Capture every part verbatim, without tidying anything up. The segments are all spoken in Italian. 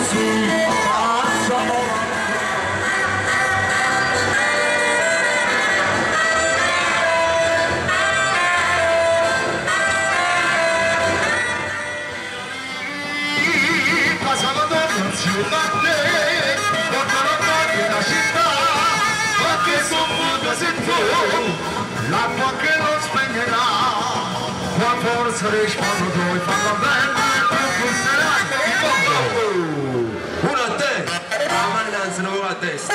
L'acqua che non spegnerà, ma forse rispondo tu, fanno bene, tu funzionerai. Uno a te, la mannanza non va a destra.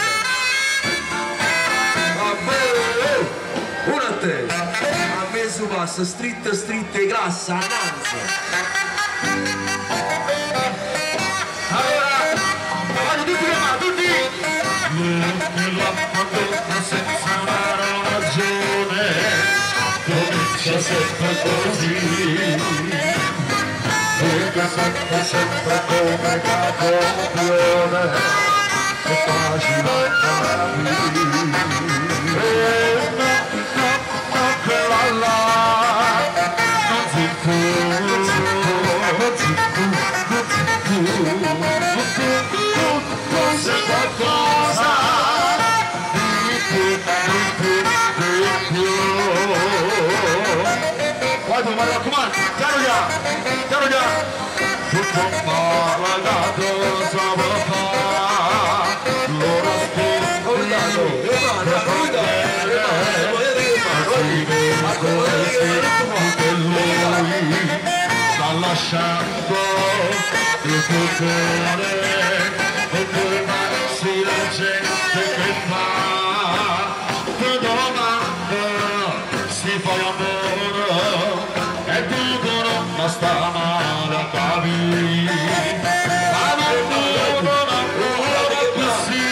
Uno a te, a me su passa, stritto, stritto e grassa, annanza. Allora, vado tutti le mani, tutti! L'acqua tocca senza una ragione, comincia sempre così, perché sempre, sempre come capopione, è facile capire. E no, no, no, quella là, non si può, non si può, non si può, non si può, non si può, non c'è qualcosa di più, di più, di più. Vai tu, ma raccomando, chiaro già, chiaro già. Tutto parlato, stavo a fare, loro ascoltato, e vanno a guidare, che lui sta lasciando il potere, e poi si la gente che fa, che domanda, si fa l'amore, e dicono ma sta male a capire, ma non ancora così.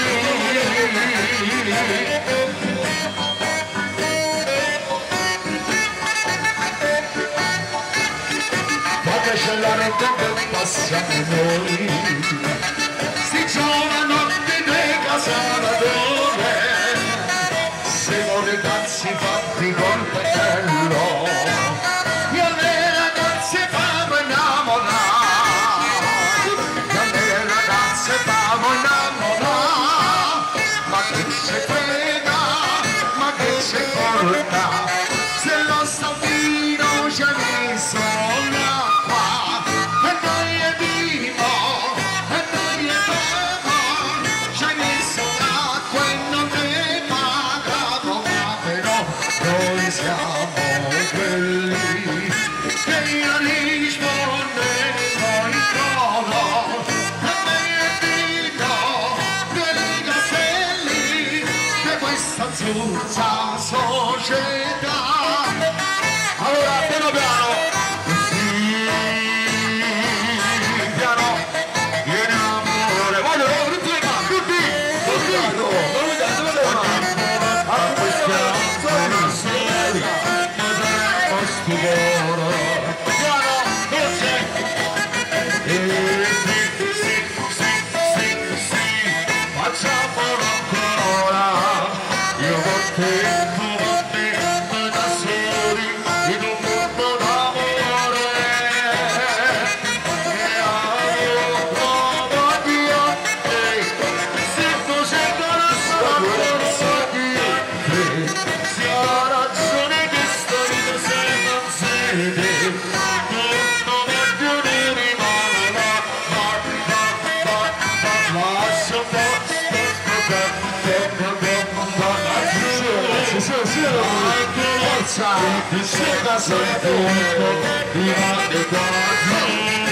Ma che c'è la rete che passiamo noi, si giovanotti dei Casavatorese, siamo ragazzi fatti col petello, io le ragazze famo innamorare, io le ragazze famo innamorare, ma che si frega, ma che si porta, se lo stampino ci ha messo l'acqua, e noi è vivo, e noi è vivo, ci ha messo l'acqua e non è pagato, ma però noi siamo quelli che io risponderò in trono, e noi è vivo, dei castelli, di questa zuzza società. Allora, piano piano, sì, piano, vieni amore, voglio tutti le mani, tutti, tutti, a questa una seria, potremmo stupore, piano, dolce, e sì, sì, sì, sì, sì, facciamolo ancora, io con te, tu con me, noi da soli, in un mondo d'amore, e amo Dio, se tu sei conosciuto forza di te, se ha ragione che sto vita se non siete, non voglio ne rimane, va, va, va, va, va, lascia un po', sì, sì, anche forza, si da sempre, rimane qua giù,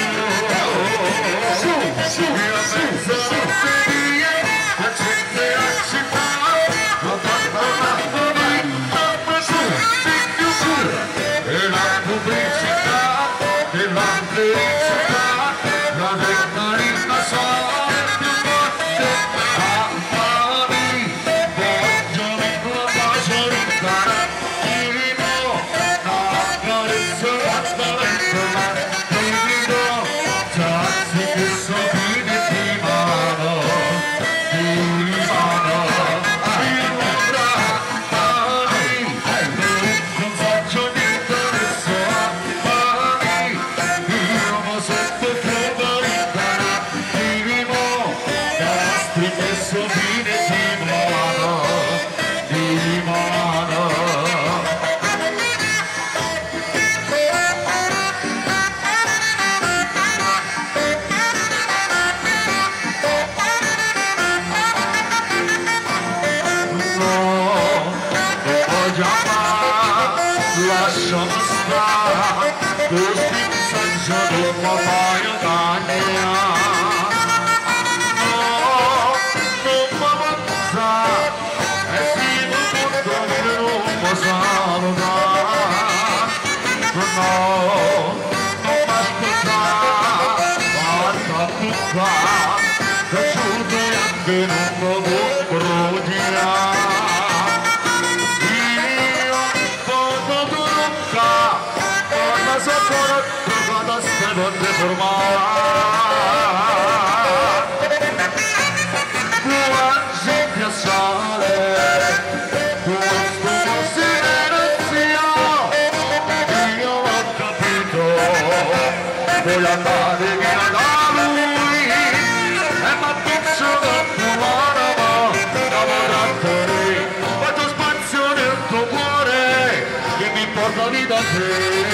su, su, su, su, via, la gente a città, ma tanto su, su, e la pubblicità, e la felicità, la declarina sola, più forte, amami, voglio mi la bacio di cara, il mio, la carezza, la carezza, la carezza, qua, cresciuto e anche non lo prodirà. Io posso trucca, ma sotto la vado a stare deformare. Buongiorno piazzale, questo silenzio, io l'ho capito, voglio andare via da lui, e ma pizzo da l'anima, da morire, faccio spazio nel tuo cuore, che mi porta via da te.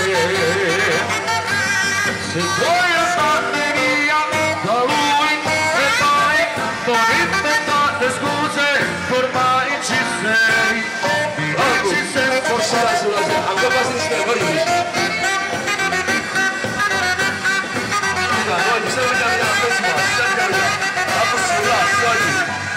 Se vuoi andare via da lui, e poi non inventate scuse, ormai ci sei, ci sei. Forse la sulla sera, ancora quasi di stare, guardi. Voglio, se vogliamo andare a prossima, se andiamo a prossima, guardi.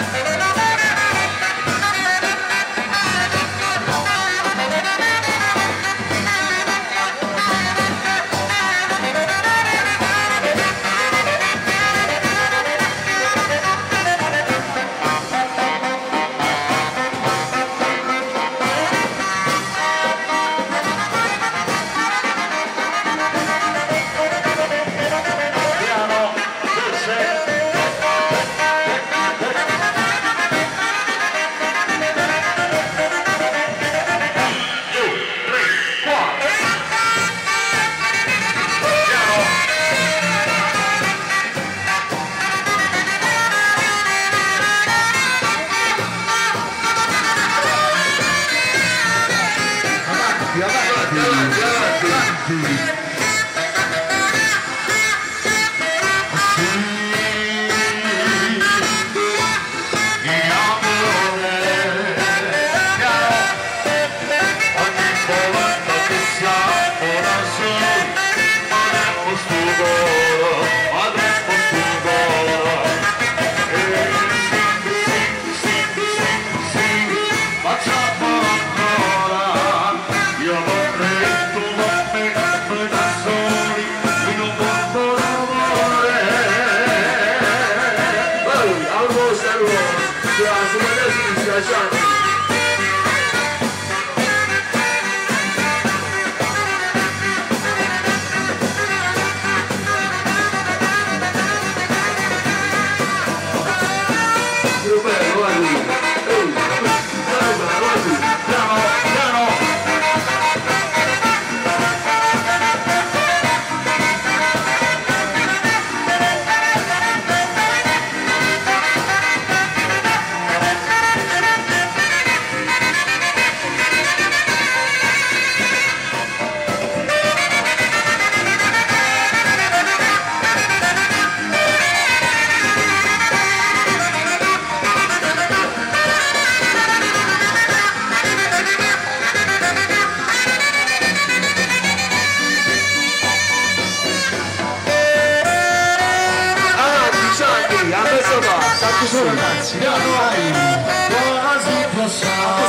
Ragazzi, ormai quasi passato,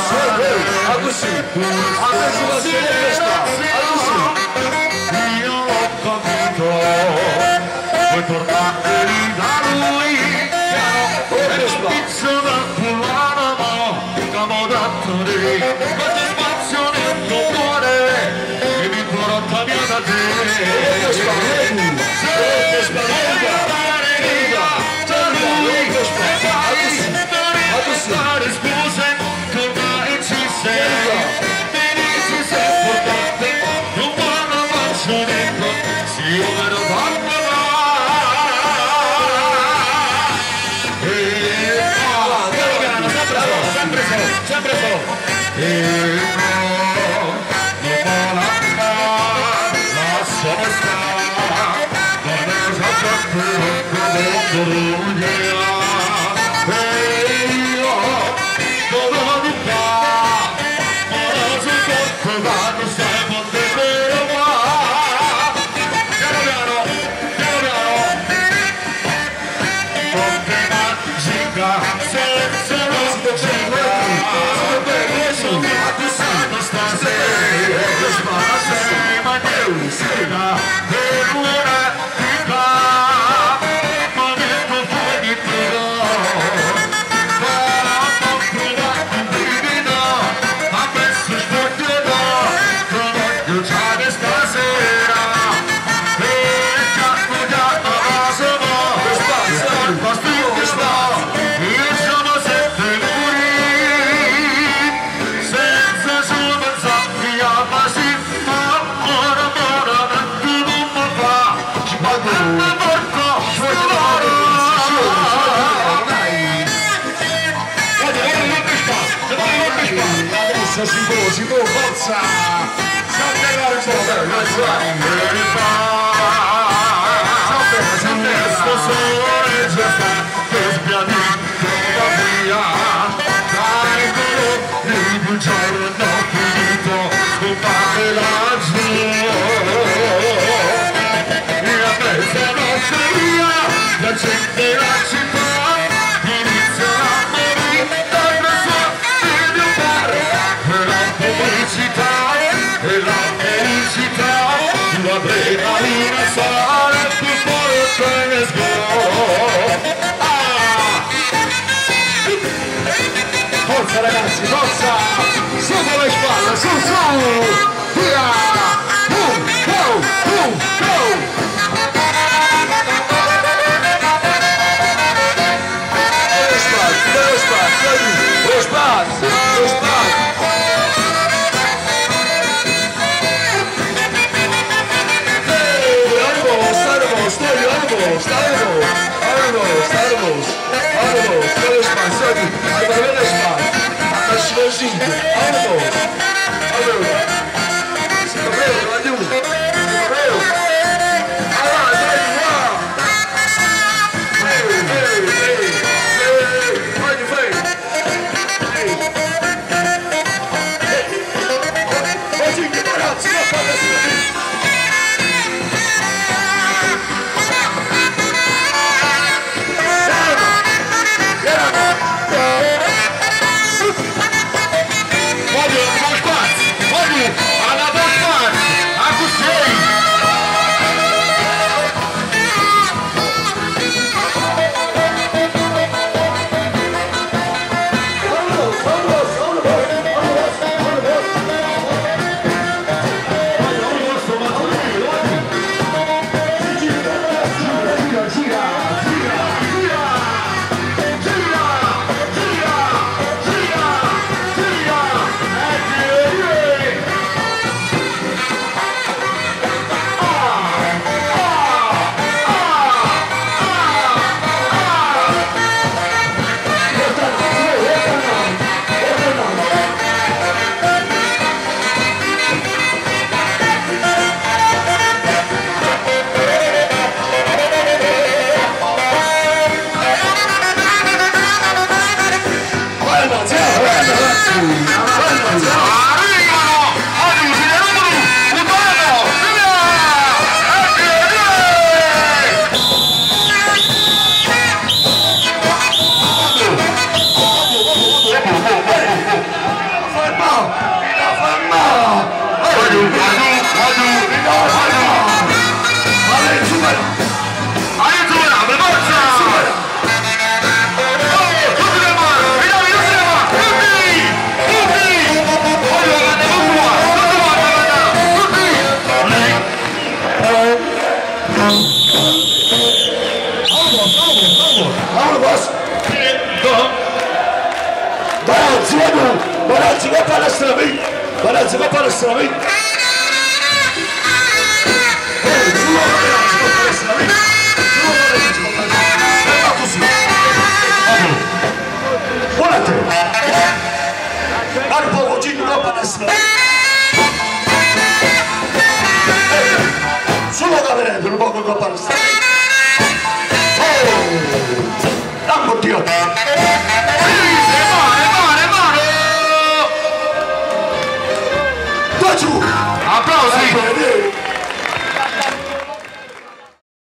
così, adesso la sera, io ho capito, vuoi tornare da lui, e il pizzo da l'anima, camo da te, faccio spazio nel tuo cuore, e mi porta via da te. Fare scuse, tornare ci sei, venirci sei importante, non vanno a faccio dentro, si io me lo fatto e piano piano, sempre solo, sempre solo, sempre solo. E no, non vola lasciamo stare, non è esatto come quando stai potendo qua, piano piano, piano piano, con te magica, senza nostro cinque, sono acquistato stasera, sei ma ne uscita, per una vita, ma ne Adesso si può, si può, forza! Saltare un po', verità! Saltare, saltare! Questo sole già sta per sbiadito da via. Dai colore, il giorno finito, scompare laggiù. E a mezza notte via, la gente la città. E la felicità, l'adrenalina sarà più forte, let's go! Ah! Forza ragazzi, forza! Su con le spalle, su su! Via! Boom, go, boom, go! Lo spazio, lo spazio, lo spazio, lo spazio! Staremos, staremos, staremos, staremos, todo espacio aquí, hay que ver el espacio, hasta el silloncito, vamos, vamos, si te veo, no hay uno, si te veo, ahora, ahí, wow, hey, hey, hey, hey, hey, hey, hey, oggi che ragazzi, non fate così. Balazzi va per la strada, Balazzi va per la strada. Guardate, guarda un po' giro va per la strada. Solo da vedere, un po' con la strada.